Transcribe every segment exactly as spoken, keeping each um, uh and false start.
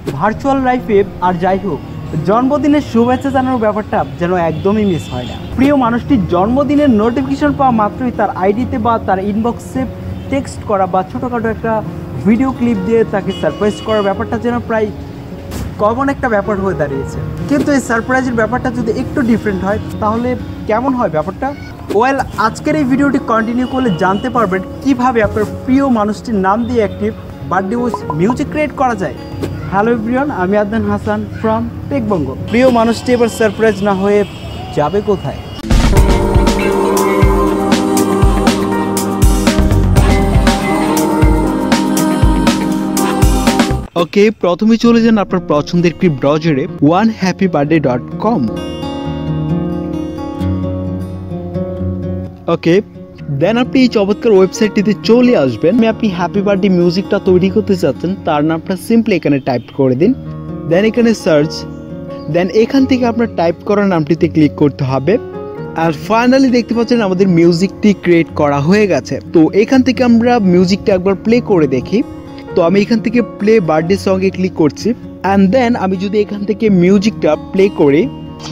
Virtual লাইফে আর যাই হোক জন্মদিনের শুভেচ্ছা জানানোর ব্যাপারটা যেন একদমই মিস হয় না। প্রিয় মানুষটির জন্মদিনের নোটিফিকেশন পাওয়া মাত্রই তার আইডিতে বা তার ইনবক্সে টেক্সট করা বা ছোটোখাটো একটা ভিডিও ক্লিপ দিয়ে তাকে সারপ্রাইজ করার ব্যাপারটা যেন প্রায় কমন একটা ব্যাপার হয়ে দাঁড়িয়েছে। কিন্তু এই সারপ্রাইজের ব্যাপারটা যদি একটু ডিফারেন্ট হয় তাহলে কেমন হয় ব্যাপারটা? ওয়েল, আজকের এই ভিডিওটি কন্টিনিউ করলে জানতে পারবেন কিভাবে আপনার প্রিয় মানুষটির নাম দিয়ে একটি বার্থডে উইশ মিউজিক ক্রিয়েট করা যায়। হ্যালো এভরিওয়ান, আমি আদনান হাসান ফ্রম টেকবঙ্গ। প্রিয় মানুষটি এবার সারপ্রাইজ না হয়ে যাবে কোথায়? ওকে, প্রথমে চলে যান আপনার পছন্দের একটি ব্রাউজারে one happy birthday dot com. Okay, then আপনি এই চমৎকার ওয়েবসাইটটিতে চলে আসবেন। আপনি হ্যাপি বার্থডে মিউজিকটা তৈরি করতে চাচ্ছেন, তার নামটা সিম্পলি এখানে টাইপ করে দিন। দেন এখানে সার্চ, দেন এখান থেকে আপনার টাইপ করার নামটিতে ক্লিক করতে হবে। আর ফাইনালি দেখতে পাচ্ছেন আমাদের মিউজিকটি ক্রিয়েট করা হয়ে গেছে। তো এখান থেকে আমরা মিউজিকটা একবার প্লে করে দেখি। তো আমি এখান থেকে প্লে বার্থডে সঙ্গে ক্লিক করছি অ্যান্ড দেন আমি যদি এখান থেকে মিউজিকটা প্লে করি,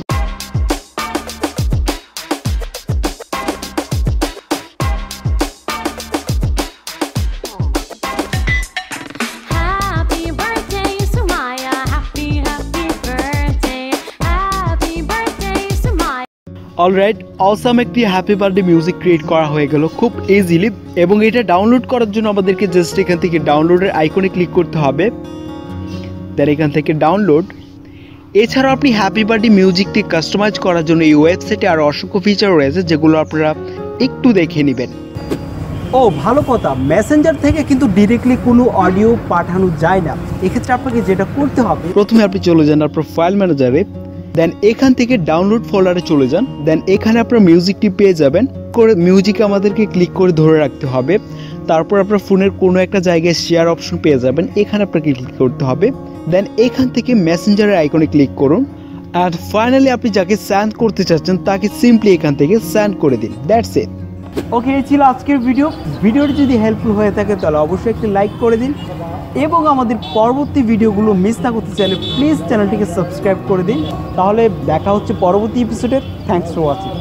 অলরাইট, অসাম একটি হ্যাপি বার্থডে মিউজিক ক্রিয়েট করা হয়ে গেল খুব ইজিলি। এবং এটা ডাউনলোড করার জন্য আমাদেরকে জাস্ট এখান থেকে ডাউনলোডের আইকনে ক্লিক করতে হবে। দেন এখান থেকে ডাউনলোড। এছাড়াও আপনি হ্যাপি বার্থডে মিউজিকটি কাস্টমাইজ করার জন্য এই ওয়েবসাইটে আরও অসংখ্য ফিচার রয়েছে, যেগুলো আপনারা একটু দেখে নেবেন। ও ভালো কথা, মেসেঞ্জার থেকে কিন্তু ডিরেক্টলি কোনো অডিও পাঠানো যায় না। এক্ষেত্রে আপনাকে যেটা করতে হবে, প্রথমে আপনি চলে যান আপনার ফাইল ম্যানেজারে, দেন এখান থেকে ডাউনলোড ফোল্ডারে চলে যান। দেন এখানে আপনার মিউজিকটি পেয়ে যাবেন। করে মিউজিকে আমাদেরকে ক্লিক করে ধরে রাখতে হবে। তারপর আপনার ফোনের কোনো একটা জায়গায় শেয়ার অপশন পেয়ে যাবেন, এখানে আপনাকে ক্লিক করতে হবে। দেন এখান থেকে মেসেঞ্জারের আইকনে ক্লিক করুন আর ফাইনালি আপনি যাকে সেন্ড করতে চাচ্ছেন তাকে সিম্পলি এখান থেকে সেন্ড করে দিন। That's it. ওকে, এই ছিল আজকের ভিডিও। ভিডিওটি যদি হেল্পফুল হয়ে থাকে তাহলে অবশ্যই একটি লাইক করে দিন এবং আমাদের পরবর্তী ভিডিওগুলো মিস না করতে চাইলে প্লিজ চ্যানেলটিকে সাবস্ক্রাইব করে দিন। তাহলে দেখা হচ্ছে পরবর্তী এপিসোডে। Thanks for watching.